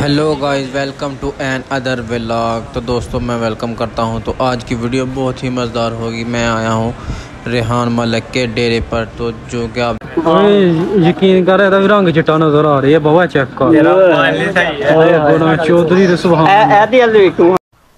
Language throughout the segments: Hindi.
Hello guys, welcome to another vlog. तो दोस्तों मैं वेलकम करता हूं। तो आज की वीडियो बहुत ही मज़ेदार होगी। मैं आया हूं रेहान मलिक के डेरे पर। तो जो कि आप यकीन कर रहे थे रंग चिट्टा नजर आ रही है। बाबा चेक कर चौधरी।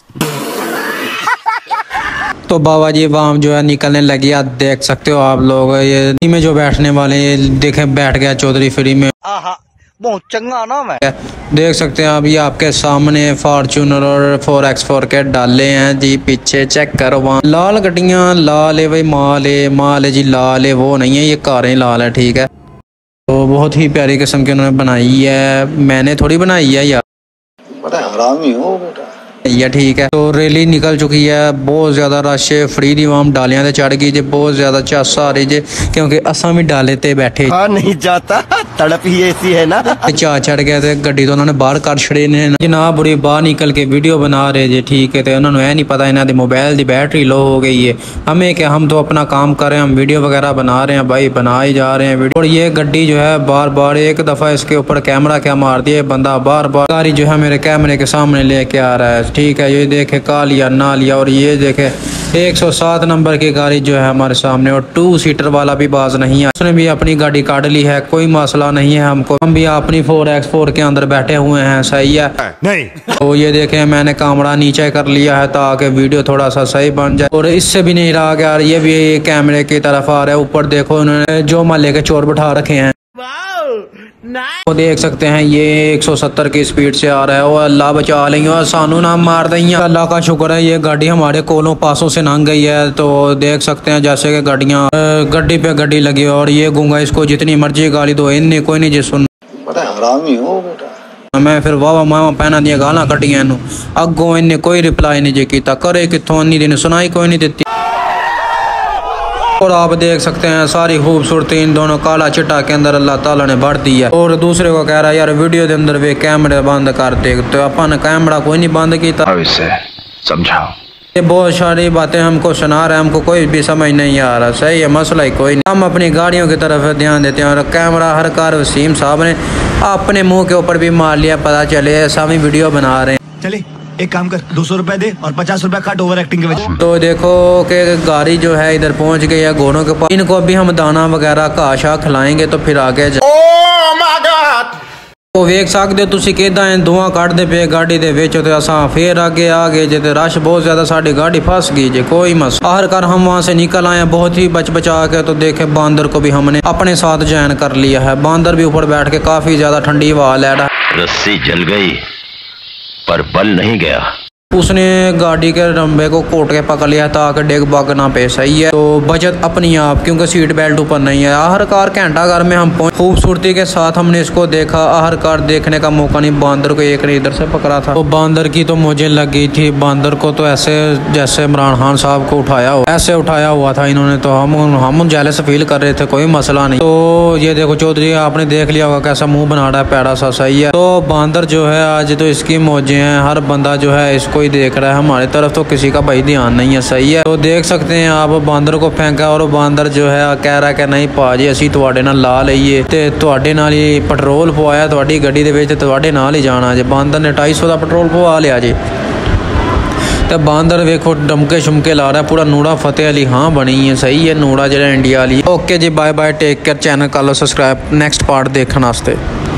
तो बाबा जी वाम जो है निकलने लगी। आप देख सकते हो आप लोग, ये में जो बैठने वाले ये देखे बैठ गया चौधरी फ्री में। बहुत चंगा नाम है। देख सकते हैं आप, ये आपके सामने फॉर्च्यूनर और 4x4 के डाले हैं जी। पीछे चेक करो, वहाँ लाल गड्डियाँ लाल है भाई, माल है जी, लाल है वो नहीं है, ये कारें लाल है। ठीक है, तो बहुत ही प्यारी किस्म की उन्होंने बनाई है। मैंने थोड़ी बनाई है यार, बड़ा हरामी हो बेटा। या ठीक है। तो रैली निकल चुकी है, बहुत ज़्यादा रश है। फ्री दी वाम डालियां ते चढ़ गई जे, बहुत ज़्यादा चस आ रही जे, क्योंकि असा भी डाले ते बैठे नहीं जाता, तड़प ही ऐसी है ना। चा चढ़ गया थे गड्डी तो उन्होंने बाहर कर छड़े ने जनाब। बुरी बाहर निकल के वीडियो बना रहे जे। ठीक है, तो उन्होंने यह नहीं पता इन्हों की मोबाइल की बैटरी लो हो गई है। हमें क्या, हम तो अपना काम कर रहे हैं, हम वीडियो वगैरह बना रहे हैं भाई, बना ही जा रहे हैं वीडियो। और ये गड्डी जो है बार बार एक दफ़ा इसके ऊपर कैमरा क्या मार दिया बंदा, बार बार गाड़ी जो है मेरे कैमरे के सामने लेके आ रहा है। ठीक है, ये देखे का लिया ना लिया। और ये देखे 107 नंबर की गाड़ी जो है हमारे सामने, और 2 सीटर वाला भी बाज नहीं है, उसने भी अपनी गाड़ी काट ली है। कोई मसला नहीं है हमको, हम भी अपनी 4x4 के अंदर बैठे हुए हैं। सही है नहीं? तो ये देखे मैंने कैमरा नीचे कर लिया है ताकि वीडियो थोड़ा सा सही बन जाए। और इससे भी नहीं रहा यार, ये भी कैमरे की तरफ आ रहा है। ऊपर देखो उन्होंने जो महल्ले के चोर बिठा रखे हैं, वो देख सकते हैं। ये 170 की स्पीड से आ रहा है। और अल्लाह बचा लेंगे और सानू ना मार देंगे। अल्लाह का शुक्र है ये गाड़ी हमारे कोलों पासों से लंघ गई है। तो देख सकते हैं जैसे कि गाड़ियाँ गड्डी पे गड्डी लगी। और ये गूंगा इसको जितनी मर्जी गाली दो, इन्हें कोई नहीं जिस सुन। बड़ा हरामी हो बेटा। मैं फिर वाह मावा पहना दिया गाला कटिया इनू, अगों इन्हें कोई रिप्लाई नहीं जे किया। करे कितों इन्नी दिन सुनाई कोई नहीं दी। और आप देख सकते हैं सारी खूबसूरती इन दोनों काला चिट्टा के अंदर अल्लाह ताला ने भर दी है। और दूसरे को कह रहा है यार वीडियो के अंदर वे कैमरे बंद कर दे, तो अपन कैमरा कोई नहीं बंद किया। समझाओ, ये बहुत सारी बातें हमको सुना रहे हैं, हमको कोई भी समझ नहीं आ रहा। सही है, मसला ही कोई नहीं। हम अपनी गाड़ियों की तरफ ध्यान देते हैं। और कैमरा हर कार वसीम साहब ने अपने मुंह के ऊपर भी मार लिया, पता चले ऐसा भी वीडियो बना रहे हैं। चले एक काम कर, 200 रुपए दे और 50 रुपए काट ओवर एक्टिंग के वजह। तो देखो कि गाड़ी जो है इधर पहुंच गई है घोड़ों के पास। इनको अभी हम दाना वगैरह घाह शाह खिलाएंगे तो फिर आगे तो वेख सकते हो तुसी किदा धुआं कढ़दे पे गाड़ी दे विच। ते असां फिर आगे आ गए जे, ते रश बहुत ज्यादा, साड़ी गाड़ी फंस गई जे। कोई मस आखिरकार हम वहां से निकल आए बहुत ही बचा के। तो देखे बांदर को भी हमने अपने साथ ज्वाइन कर लिया है। बांदर भी ऊपर बैठ के काफी ज्यादा ठंडी हवा ले रहा है। रस्सी जल गई पर बल नहीं गया। उसने गाड़ी के रंबे को कोट के पकड़ लिया ताकि डेग बाग ना पे। सही है, तो बचत अपनी आप, क्योंकि सीट बेल्ट ऊपर नहीं है। आखिरकार घंटा घर में हम पहुंचे। खूबसूरती के साथ हमने इसको देखा। आखिरकार देखने का मौका नहीं, बांदर को एक ने इधर से पकड़ा था। तो बांदर की तो मुझे लग गई थी। बांदर को तो ऐसे जैसे इमरान खान साहब को उठाया हो, ऐसे उठाया हुआ था इन्होंने। तो हम जेलस फील कर रहे थे, कोई मसला नहीं। तो ये देखो चौधरी, आपने देख लिया होगा कैसा मुँह बना रहा है पैड़ा सा। सही है, तो बांदर जो है आज तो इसकी मौजें हैं। हर बंदा जो है इसको ही देख रहा है, हमारी तरफ तो किसी का भाई ध्यान नहीं है। सही है, तो देख सकते हैं आप बांदर को फेंका और बांदर जो है कह रहा है कि नहीं भाजी असी तुहाडे नाल ला लईए ते तुहाडे नाल ही पेट्रोल पवाया तुहाडी गड्डी दे विच, तुहाडे नाल ही जाना जे। बांदर ने 250 का पेट्रोल पवा लिया जी। तो बांदर वेखो डमके शुमके ला रहा है, पूरा नूड़ा फतेह अली हाँ बनी है। सही है, नूड़ा जो इंडिया वाली। ओके जी, bye bye, take care. Channel कर लो सब्सक्राइब नेक्स्ट पार्ट देखने वास्ते।